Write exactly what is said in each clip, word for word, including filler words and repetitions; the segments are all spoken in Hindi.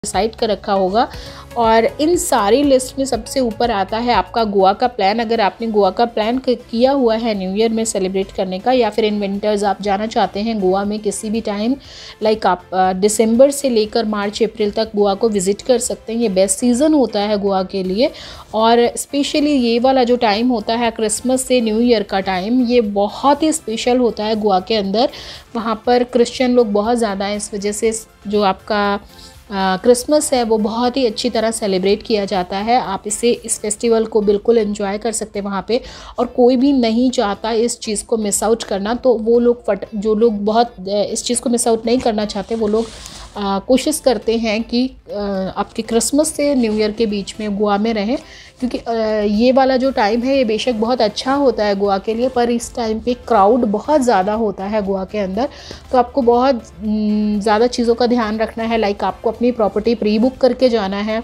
डिसाइड कर रखा होगा। और इन सारी लिस्ट में सबसे ऊपर आता है आपका गोवा का प्लान। अगर आपने गोवा का प्लान किया हुआ है न्यू ईयर में सेलिब्रेट करने का, या फिर इन विंटर्स आप जाना चाहते हैं गोवा में किसी भी टाइम, लाइक आप दिसंबर से लेकर मार्च अप्रैल तक गोवा को विज़िट कर सकते हैं। ये बेस्ट सीज़न होता है गोवा के लिए। और स्पेशली ये वाला जो टाइम होता है क्रिसमस से न्यू ईयर का टाइम, ये बहुत ही स्पेशल होता है गोवा के अंदर। वहाँ पर क्रिश्चियन लोग बहुत ज़्यादा हैं, इस वजह से जो आपका क्रिसमस है वो बहुत ही अच्छी तरह सेलिब्रेट किया जाता है। आप इसे इस फेस्टिवल को बिल्कुल एंजॉय कर सकते हैं वहाँ पे। और कोई भी नहीं चाहता इस चीज़ को मिस आउट करना, तो वो लोग फट जो लोग बहुत इस चीज़ को मिस आउट नहीं करना चाहते, वो लोग कोशिश करते हैं कि आ, आपके क्रिसमस से न्यू ईयर के बीच में गोवा में रहें, क्योंकि आ, ये वाला जो टाइम है ये बेशक बहुत अच्छा होता है गोवा के लिए, पर इस टाइम पे क्राउड बहुत ज़्यादा होता है गोवा के अंदर। तो आपको बहुत ज़्यादा चीज़ों का ध्यान रखना है। लाइक आपको अपनी प्रॉपर्टी प्री बुक करके जाना है,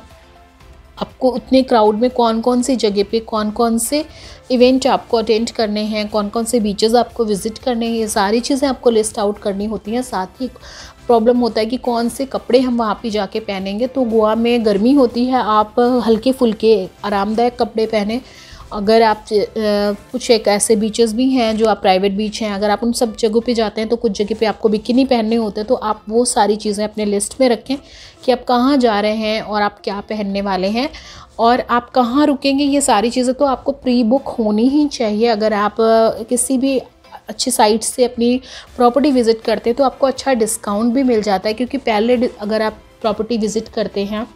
आपको उतने क्राउड में कौन कौन सी जगह पे कौन कौन से इवेंट आपको अटेंड करने हैं, कौन कौन से बीचेस आपको विज़िट करने हैं, ये सारी चीज़ें आपको लिस्ट आउट करनी होती हैं। साथ ही प्रॉब्लम होता है कि कौन से कपड़े हम वहाँ पे जाके पहनेंगे। तो गोवा में गर्मी होती है, आप हल्के फुल्के आरामदायक कपड़े पहने। अगर आप कुछ एक ऐसे बीचेस भी हैं जो आप प्राइवेट बीच हैं, अगर आप उन सब जगहों पे जाते हैं तो कुछ जगह पे आपको बिकिनी पहनने होते हैं। तो आप वो सारी चीज़ें अपने लिस्ट में रखें कि आप कहाँ जा रहे हैं और आप क्या पहनने वाले हैं और आप कहाँ रुकेंगे। ये सारी चीज़ें तो आपको प्री बुक होनी ही चाहिए। अगर आप किसी भी अच्छी साइट से अपनी प्रॉपर्टी विज़िट करते हैं तो आपको अच्छा डिस्काउंट भी मिल जाता है, क्योंकि पहले अगर आप प्रॉपर्टी विज़िट करते हैं,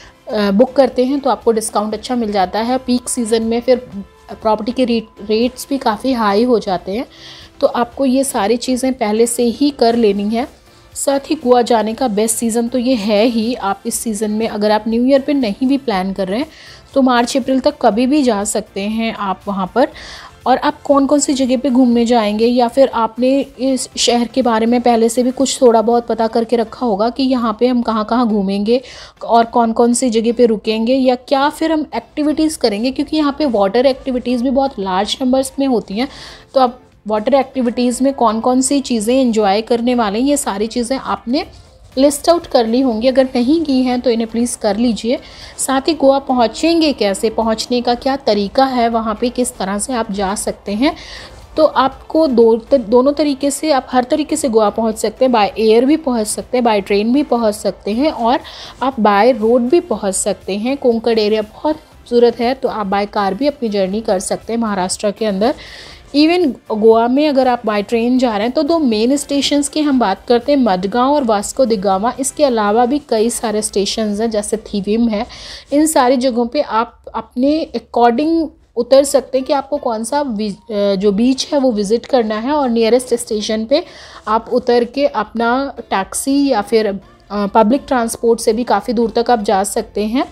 बुक करते हैं, तो आपको डिस्काउंट अच्छा मिल जाता है। पीक सीज़न में फिर प्रॉपर्टी के रेट रेट्स भी काफ़ी हाई हो जाते हैं। तो आपको ये सारी चीज़ें पहले से ही कर लेनी है। साथ ही गोवा जाने का बेस्ट सीज़न तो ये है ही। आप इस सीज़न में अगर आप न्यू ईयर पे नहीं भी प्लान कर रहे हैं तो मार्च अप्रैल तक कभी भी जा सकते हैं आप वहाँ पर। और आप कौन कौन सी जगह पे घूमने जाएंगे, या फिर आपने इस शहर के बारे में पहले से भी कुछ थोड़ा बहुत पता करके रखा होगा कि यहाँ पे हम कहाँ कहाँ घूमेंगे और कौन कौन सी जगह पे रुकेंगे, या क्या फिर हम एक्टिविटीज़ करेंगे, क्योंकि यहाँ पे वाटर एक्टिविटीज़ भी बहुत लार्ज नंबर्स में होती हैं। तो आप वाटर एक्टिविटीज़ में कौन कौन सी चीज़ें एंजॉय करने वाले हैं, ये सारी चीज़ें आपने लिस्ट आउट कर ली होंगी। अगर नहीं की हैं तो इन्हें प्लीज़ कर लीजिए। साथ ही गोवा पहुँचेंगे कैसे, पहुँचने का क्या तरीका है, वहाँ पे किस तरह से आप जा सकते हैं। तो आपको दो दोनों तरीके से, आप हर तरीके से गोवा पहुँच सकते हैं। बाय एयर भी पहुँच सकते हैं, बाय ट्रेन भी पहुँच सकते हैं, और आप बाय रोड भी पहुँच सकते हैं। कोंकण एरिया बहुत खूबसूरत है, तो आप बाय कार भी अपनी जर्नी कर सकते हैं महाराष्ट्र के अंदर। इवन गोवा में अगर आप बाई ट्रेन जा रहे हैं तो दो मेन स्टेशंस की हम बात करते हैं, मडगांव और वास्को द गामा। इसके अलावा भी कई सारे स्टेशंस हैं, जैसे थीविम है। इन सारी जगहों पे आप अपने अकॉर्डिंग उतर सकते हैं कि आपको कौन सा जो बीच है वो विज़िट करना है, और नियरेस्ट स्टेशन पे आप उतर के अपना टैक्सी या फिर पब्लिक ट्रांसपोर्ट से भी काफ़ी दूर तक आप जा सकते हैं।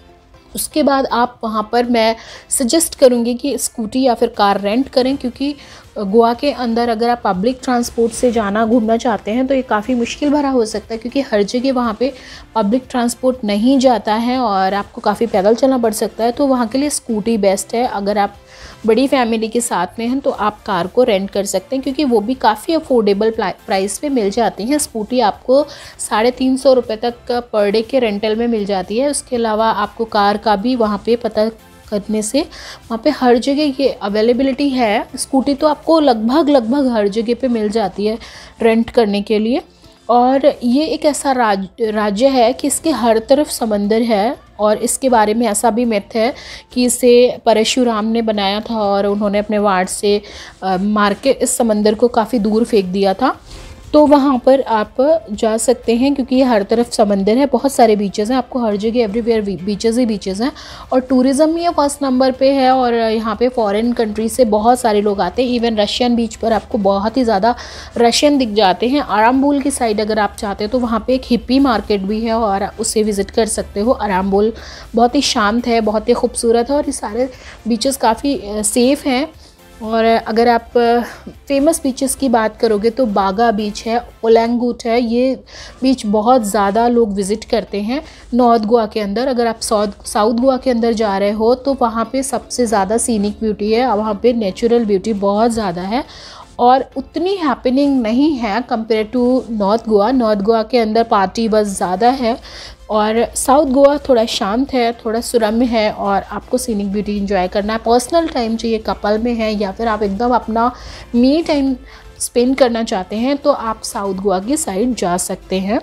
उसके बाद आप वहाँ पर, मैं सजेस्ट करूँगी कि स्कूटी या फिर कार रेंट करें, क्योंकि गोवा के अंदर अगर आप पब्लिक ट्रांसपोर्ट से जाना घूमना चाहते हैं तो ये काफ़ी मुश्किल भरा हो सकता है, क्योंकि हर जगह वहाँ पे पब्लिक ट्रांसपोर्ट नहीं जाता है और आपको काफ़ी पैदल चलना पड़ सकता है। तो वहाँ के लिए स्कूटी बेस्ट है। अगर आप बड़ी फैमिली के साथ में हैं तो आप कार को रेंट कर सकते हैं, क्योंकि वो भी काफ़ी अफोर्डेबल प्राइस पे मिल जाती हैं। स्कूटी आपको साढ़े तीन सौ रुपये तक पर डे के रेंटल में मिल जाती है। उसके अलावा आपको कार का भी वहाँ पे पता करने से वहाँ पे हर जगह ये अवेलेबिलिटी है। स्कूटी तो आपको लगभग लगभग हर जगह पे मिल जाती है रेंट करने के लिए। और ये एक ऐसा राज राज्य है कि इसके हर तरफ समंदर है, और इसके बारे में ऐसा भी मिथ है कि इसे परशुराम ने बनाया था और उन्होंने अपने वार से मार के इस समंदर को काफ़ी दूर फेंक दिया था। तो वहाँ पर आप जा सकते हैं, क्योंकि ये हर तरफ समंदर है, बहुत सारे बीचेस हैं, आपको हर जगह एवरीवेयर बीचेस ही बीचेस हैं। और टूरिज़्म ये फर्स्ट नंबर पे है, और यहाँ पे फॉरेन कंट्री से बहुत सारे लोग आते हैं। इवन रशियन बीच पर आपको बहुत ही ज़्यादा रशियन दिख जाते हैं। आराम्बोल की साइड अगर आप चाहते हो तो वहाँ पर एक हिप्पी मार्केट भी है, और उसे विज़िट कर सकते हो। आराम्बोल बहुत ही शांत है, बहुत ही खूबसूरत है, और ये सारे बीचेस काफ़ी सेफ़ हैं। और अगर आप फेमस बीचेस की बात करोगे तो बागा बीच है, ओलंगुट है, ये बीच बहुत ज़्यादा लोग विज़िट करते हैं नॉर्थ गोवा के अंदर। अगर आप साउथ साउथ गोवा के अंदर जा रहे हो तो वहाँ पे सबसे ज़्यादा सीनिक ब्यूटी है, वहाँ पे नेचुरल ब्यूटी बहुत ज़्यादा है। और उतनी हैपनिंग नहीं है compare to North Goa. North Goa के अंदर पार्टी बस ज़्यादा है और साउथ गोवा थोड़ा शांत है, थोड़ा सुरम्य है और आपको सीनिक ब्यूटी एंजॉय करना है, पर्सनल टाइम चाहिए कपल में है, या फिर आप एकदम अपना मी टाइम स्पेंड करना चाहते हैं तो आप साउथ गोवा की साइड जा सकते हैं।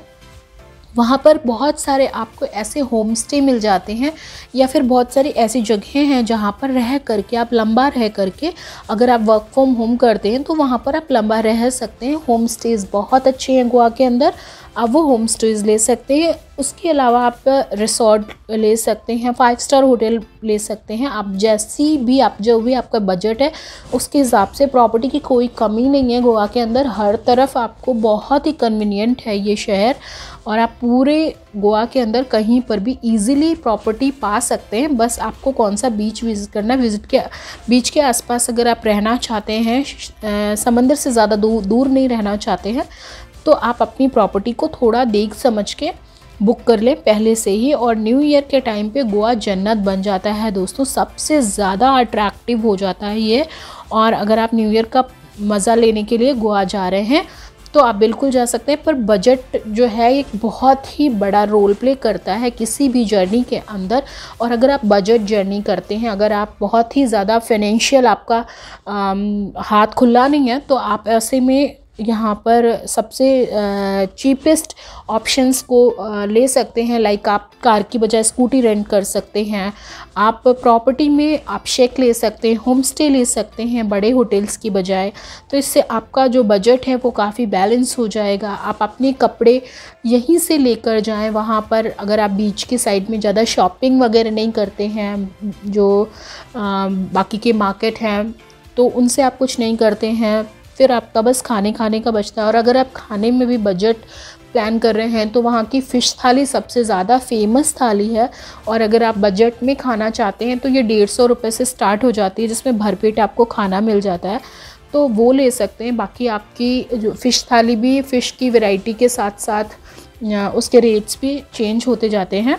वहाँ पर बहुत सारे आपको ऐसे होम स्टे मिल जाते हैं या फिर बहुत सारी ऐसी जगहें हैं जहाँ पर रह करके आप लंबा रह करके, अगर आप वर्क फ्रॉम होम करते हैं तो वहाँ पर आप लंबा रह सकते हैं। होम स्टेज़ बहुत अच्छे हैं गोवा के अंदर, आप वो होम स्टेज़ ले सकते हैं। उसके अलावा आप रिसोर्ट ले सकते हैं, फाइव स्टार होटल ले सकते हैं। आप जैसी भी आप जो भी आपका बजट है उसके हिसाब से, प्रॉपर्टी की कोई कमी नहीं है गोवा के अंदर, हर तरफ आपको बहुत ही कन्वीनियंट है ये शहर और आप पूरे गोवा के अंदर कहीं पर भी इजीली प्रॉपर्टी पा सकते हैं। बस आपको कौन सा बीच विज़िट करना है, विज़िट के बीच के आसपास अगर आप रहना चाहते हैं, समंदर से ज़्यादा दूर दूर नहीं रहना चाहते हैं तो आप अपनी प्रॉपर्टी को थोड़ा देख समझ के बुक कर लें पहले से ही। और न्यू ईयर के टाइम पे गोवा जन्नत बन जाता है दोस्तों, सबसे ज़्यादा अट्रैक्टिव हो जाता है ये। और अगर आप न्यू ईयर का मज़ा लेने के लिए गोवा जा रहे हैं तो आप बिल्कुल जा सकते हैं, पर बजट जो है एक बहुत ही बड़ा रोल प्ले करता है किसी भी जर्नी के अंदर। और अगर आप बजट जर्नी करते हैं, अगर आप बहुत ही ज़्यादा फाइनेंशियल आपका आम, हाथ खुला नहीं है तो आप ऐसे में यहाँ पर सबसे चीपेस्ट ऑप्शंस को आ, ले सकते हैं। लाइक आप कार की बजाय स्कूटी रेंट कर सकते हैं, आप प्रॉपर्टी में आप शेक ले सकते हैं, होम स्टे ले सकते हैं बड़े होटल्स की बजाय। तो इससे आपका जो बजट है वो काफ़ी बैलेंस हो जाएगा। आप अपने कपड़े यहीं से लेकर जाएं वहाँ पर। अगर आप बीच की साइड में ज़्यादा शॉपिंग वगैरह नहीं करते हैं, जो आ, बाकी के मार्केट हैं तो उनसे आप कुछ नहीं करते हैं, फिर आपका बस खाने खाने का बचता है। और अगर आप खाने में भी बजट प्लान कर रहे हैं तो वहाँ की फ़िश थाली सबसे ज़्यादा फेमस थाली है। और अगर आप बजट में खाना चाहते हैं तो ये डेढ़ सौ रुपये से स्टार्ट हो जाती है, जिसमें भरपेट आपको खाना मिल जाता है, तो वो ले सकते हैं। बाकी आपकी जो फ़िश थाली भी फ़िश की वैरायटी के साथ साथ उसके रेट्स भी चेंज होते जाते हैं।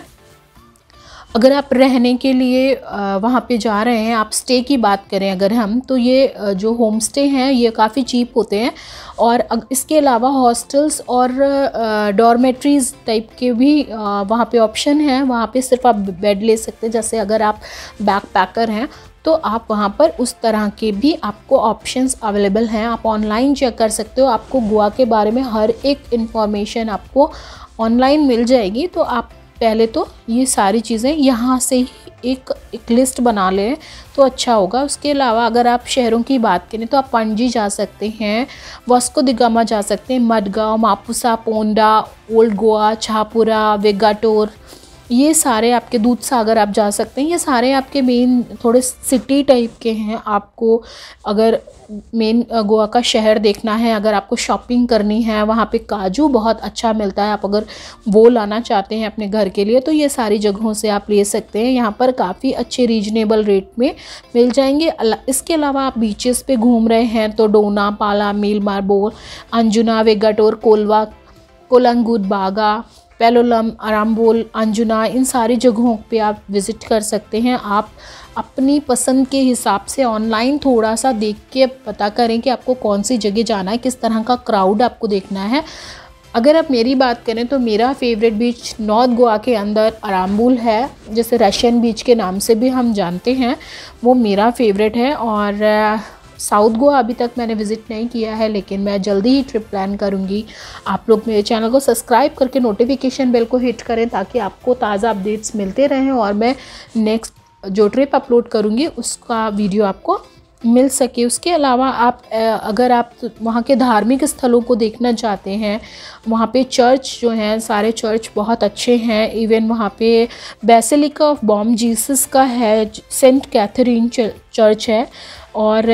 अगर आप रहने के लिए वहाँ पे जा रहे हैं, आप स्टे की बात करें अगर हम, तो ये जो होम स्टे हैं ये काफ़ी चीप होते हैं। और इसके अलावा हॉस्टल्स और डॉर्मेट्रीज़ टाइप के भी वहाँ पे ऑप्शन हैं। वहाँ पे सिर्फ आप बेड ले सकते हैं, जैसे अगर आप बैक पैकर हैं तो आप वहाँ पर उस तरह के भी आपको ऑप्शंस अवेलेबल हैं। आप ऑनलाइन चेक कर सकते हो, आपको गोवा के बारे में हर एक इन्फॉर्मेशन आपको ऑनलाइन मिल जाएगी। तो आप पहले तो ये सारी चीज़ें यहाँ से ही एक एक लिस्ट बना लें तो अच्छा होगा। उसके अलावा अगर आप शहरों की बात करें तो आप पणजी जा सकते हैं, वास्को द गामा जा सकते हैं, मडगांव, मापुसा, पोंडा, ओल्ड गोवा, छापुरा, वेगाटोर, ये सारे आपके, दूध सागर आप जा सकते हैं। ये सारे आपके मेन थोड़े सिटी टाइप के हैं। आपको अगर मेन गोवा का शहर देखना है, अगर आपको शॉपिंग करनी है, वहाँ पे काजू बहुत अच्छा मिलता है, आप अगर वो लाना चाहते हैं अपने घर के लिए तो ये सारी जगहों से आप ले सकते हैं। यहाँ पर काफ़ी अच्छे रीजनेबल रेट में मिल जाएंगे। इसके अलावा आप बीचेस पे घूम रहे हैं तो डोना, पाला, मील मार्बोर, अंजुना, वेगाटोर, कोलवा, कोलंगुड, बागा, पेलोलम, अराम्बोल, अंजुना, इन सारी जगहों पे आप विज़िट कर सकते हैं। आप अपनी पसंद के हिसाब से ऑनलाइन थोड़ा सा देख के पता करें कि आपको कौन सी जगह जाना है, किस तरह का क्राउड आपको देखना है। अगर आप मेरी बात करें तो मेरा फेवरेट बीच नॉर्थ गोवा के अंदर अराम्बुल है, जैसे रशियन बीच के नाम से भी हम जानते हैं, वो मेरा फेवरेट है। और साउथ गोवा अभी तक मैंने विज़िट नहीं किया है, लेकिन मैं जल्दी ही ट्रिप प्लान करूँगी। आप लोग मेरे चैनल को सब्सक्राइब करके नोटिफिकेशन बेल को हिट करें ताकि आपको ताज़ा अपडेट्स मिलते रहें और मैं नेक्स्ट जो ट्रिप अपलोड करूँगी उसका वीडियो आपको मिल सके। उसके अलावा आप अगर आप वहाँ के धार्मिक स्थलों को देखना चाहते हैं, वहाँ पे चर्च जो हैं सारे चर्च बहुत अच्छे हैं। इवन वहाँ पे बेसिलिका ऑफ बॉम जीसस का है, सेंट कैथरीन चर्च है, और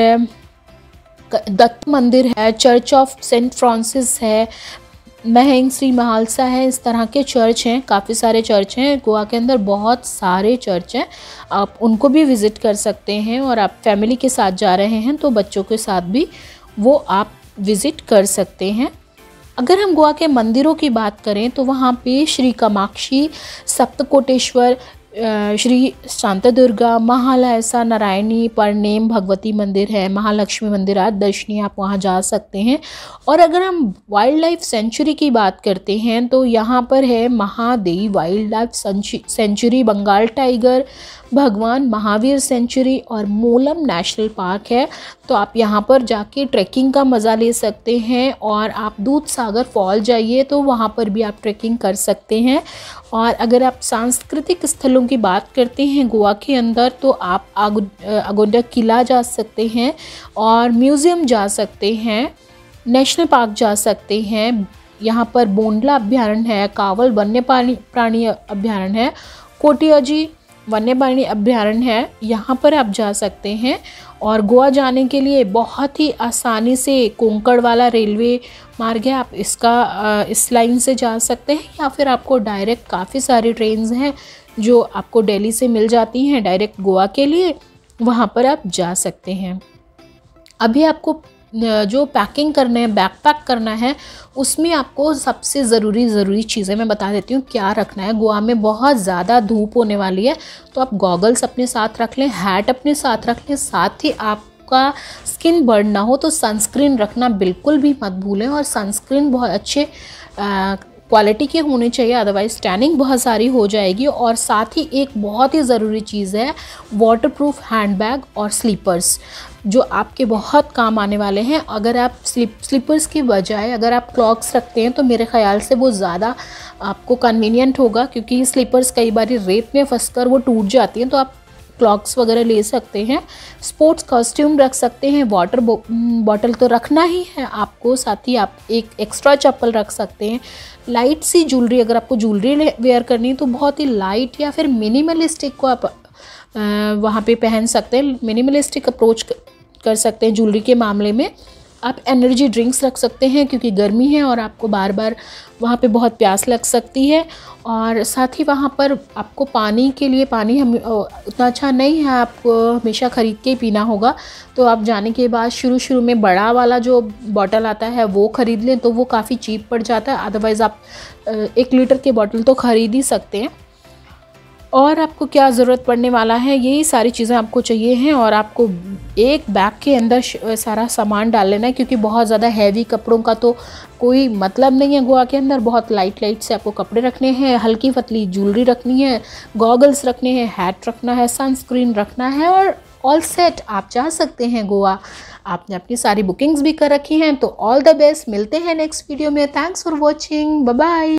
दत्त मंदिर है, चर्च ऑफ सेंट फ्रांसिस है, महंग श्री महालसा है। इस तरह के चर्च हैं, काफ़ी सारे चर्च हैं गोवा के अंदर, बहुत सारे चर्च हैं, आप उनको भी विज़िट कर सकते हैं। और आप फैमिली के साथ जा रहे हैं तो बच्चों के साथ भी वो आप विज़िट कर सकते हैं। अगर हम गोवा के मंदिरों की बात करें तो वहाँ पे श्री कामाक्षी, सप्तकोटेश्वर, श्री शांतादुर्गा, महालयसा, नारायणी, परनेम भगवती मंदिर है, महालक्ष्मी मंदिर आदि दर्शनीय आप वहाँ जा सकते हैं। और अगर हम वाइल्ड लाइफ सेंचुरी की बात करते हैं तो यहाँ पर है Mahadev Wildlife Sanctuary, Bengal tiger, Bhagwan Mahavir century और मोलम नेशनल पार्क है। तो आप यहाँ पर जाके ट्रैकिंग का मज़ा ले सकते हैं। और आप दूध सागर फॉल जाइए तो वहाँ पर भी आप ट्रैकिंग कर सकते हैं। और अगर आप सांस्कृतिक स्थलों की बात करते हैं गोवा के अंदर तो आप अगोंडा किला जा सकते हैं और म्यूज़ियम जा सकते हैं, नेशनल पार्क जा सकते हैं। यहाँ पर बोंडला अभ्यारण्य है, कावल वन्य प्राणी अभ्यारण्य है, कोटियाजी वन्य प्राणी अभ्यारण्य है, यहाँ पर आप जा सकते हैं। और गोवा जाने के लिए बहुत ही आसानी से कोंकण वाला रेलवे मार्ग है, आप इसका इस लाइन से जा सकते हैं। या फिर आपको डायरेक्ट काफ़ी सारी ट्रेन्स हैं जो आपको दिल्ली से मिल जाती हैं डायरेक्ट गोवा के लिए, वहाँ पर आप जा सकते हैं। अभी आपको जो पैकिंग करना है, बैक पैक करना है, उसमें आपको सबसे ज़रूरी ज़रूरी चीज़ें मैं बता देती हूँ क्या रखना है। गोवा में बहुत ज़्यादा धूप होने वाली है तो आप गॉगल्स अपने साथ रख लें, हैट अपने साथ रख लें, साथ ही आपका स्किन बर्न ना हो तो सनस्क्रीन रखना बिल्कुल भी मत भूलें। और सनस्क्रीन बहुत अच्छे क्वालिटी के होने चाहिए, अदरवाइज़ टैनिंग बहुत सारी हो जाएगी। और साथ ही एक बहुत ही ज़रूरी चीज़ है वाटरप्रूफ हैंडबैग और स्लीपर्स, जो आपके बहुत काम आने वाले हैं। अगर आप स्लीप स्लीपर्स की बजाय अगर आप क्लॉक्स रखते हैं तो मेरे ख़्याल से वो ज़्यादा आपको कन्वीनियंट होगा, क्योंकि स्लीपर्स कई बार रेत में फंसकर वो टूट जाती हैं। तो आप क्लॉक्स वगैरह ले सकते हैं, स्पोर्ट्स कॉस्ट्यूम रख सकते हैं, वाटर बॉटल तो रखना ही है आपको, साथ ही आप एक एक्स्ट्रा चप्पल रख सकते हैं। लाइट सी ज्वेलरी, अगर आपको ज्वेलरी वेयर करनी है तो बहुत ही लाइट या फिर मिनिमलिस्टिक को आप वहाँ पे पहन सकते हैं, मिनिमलिस्टिक अप्रोच कर सकते हैं ज्वेलरी के मामले में। आप एनर्जी ड्रिंक्स रख सकते हैं क्योंकि गर्मी है और आपको बार बार वहाँ पे बहुत प्यास लग सकती है। और साथ ही वहाँ पर आपको पानी के लिए, पानी हम उतना अच्छा नहीं है, आपको हमेशा ख़रीद के ही पीना होगा। तो आप जाने के बाद शुरू शुरू में बड़ा वाला जो बॉटल आता है वो ख़रीद लें तो वो काफ़ी चीप पड़ जाता है, अदरवाइज़ आप एक लीटर के बॉटल तो ख़रीद ही सकते हैं। और आपको क्या ज़रूरत पड़ने वाला है, यही सारी चीज़ें आपको चाहिए हैं। और आपको एक बैग के अंदर सारा सामान डाल लेना है, क्योंकि बहुत ज़्यादा हैवी कपड़ों का तो कोई मतलब नहीं है गोवा के अंदर। बहुत लाइट लाइट से आपको कपड़े रखने हैं, हल्की पतली ज्वेलरी रखनी है, गॉगल्स रखने हैं, हैट रखना है, सनस्क्रीन रखना है और ऑल सेट आप जा सकते हैं गोवा। आपने अपनी सारी बुकिंग्स भी कर रखी हैं तो ऑल द बेस्ट। मिलते हैं नेक्स्ट वीडियो में। Thanks for watching, bye bye.